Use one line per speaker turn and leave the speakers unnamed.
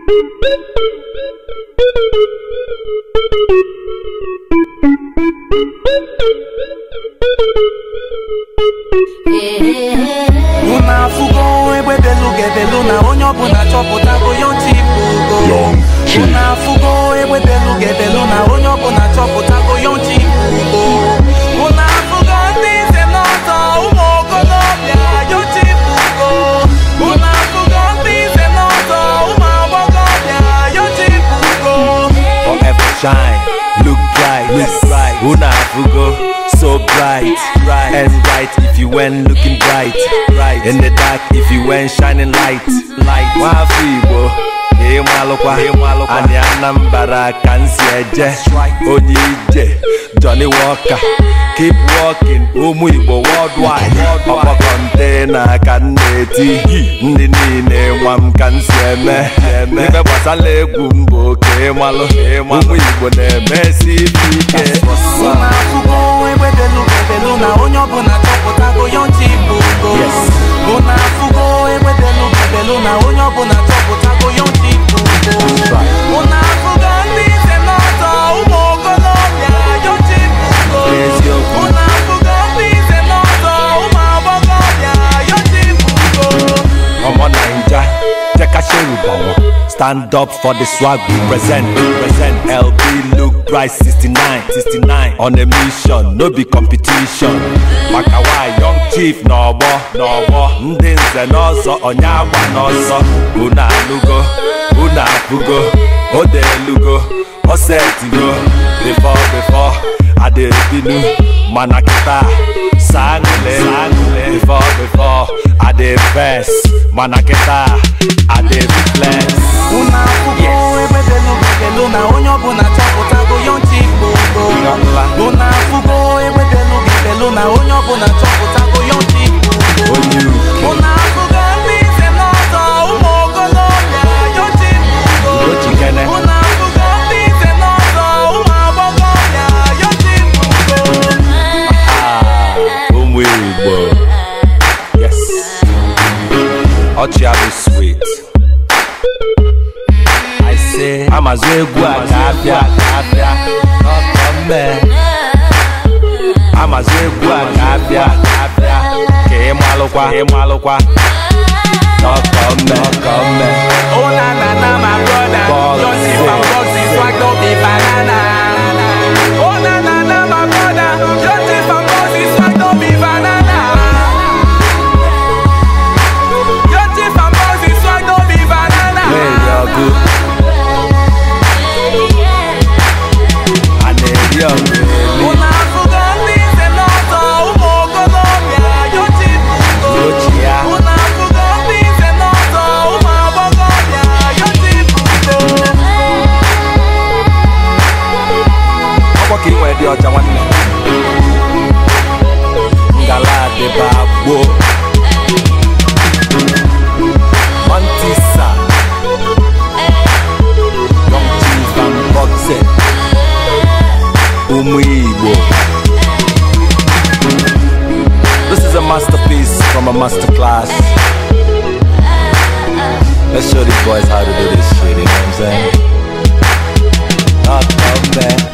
Una fugo ebe belu na onye ọbụla chọpụtago young chief ugo. Una fugo ebe belu na onye ọbụla chọpụtago young chief ugo. Una fugo ndị nze n'ọzọ ụmụ okorobịa young chief ugo. Una fugo ndị nze n'ọzọ ụmụ agbọghọbịa young chief ugo.
Forever shine, look bright, Una fugo. So bright, and right if you went looking bright, in the dark if you went shining light. Wafibo, malokwa, ani Anambra kansi eje, Onyije, Johnny Walker, keep walking, Umuibo worldwide. Opa container kaneti, ndi nine wam kansi eme, nipe basale gumbo ke malo, Umuibo ne mesi fike.
Belu na onye ọbụla chọpụtago young chief ugo. Una fugo ebe belu na onye ọbụla chọpụtago young chief ugo. Una fugo ndị nze n'ọzọ ụmụ okorobịa young chief ugo. Una fugo ndị nze n'ọzọ ụmụ agbọghọbịa young chief ugo.
Ọmọ Naija, jeka sherubawo. Stand up for the swag we present. LB look bright 69. On a mission, no be competition. Makawa young chief n'ọgbọ. Ndị nze n'ọzọ onye agba n'ọsọ. Una alugo, una afugo, ode elugo, osetigo. Before adebinu, mana kita sangule. Before ade best, mana kita ade flex.
Una fugo ebe belu na onye ọbụla chọpụtago young chief ugo. Una fugo ebe belu na onye ọbụla chọpụtago young chief ugo. Una fugo ndị nze n'ọzọ ụmụ okorobịa young chief ugo. Una fugo ndị nze n'ọzọ ụmụ agbọghọbịa young chief ugo.
Ụmụ Igbo, yes, ọchị abụ sweet. Amazu egwu a ga-abịa Amazu egwu a ga-abịa ka ị malụkwa n'ọkọmme.
Oh na my brother, young chief and bossy swag don't be banana. Oh na my brother, young chief and bossy swag don't be banana. Young chief and bossy swag don't be banana.
Hey, you're good.
Una fugo ndị nze n'ọzọ ụmụ okorobịa young chief ugo. Una fugo ndị nze n'ọzọ ụmụ agbọghọbịa young chief ugo.
Ọkwa ka ị nwee dị ọcha nwanne. Ngala adịba gboo. Mantisa, young chief and boxer. Umu Igbo. This is a masterpiece from a masterclass. Let's show these boys how to do this shit, you know what I'm saying? Not come back.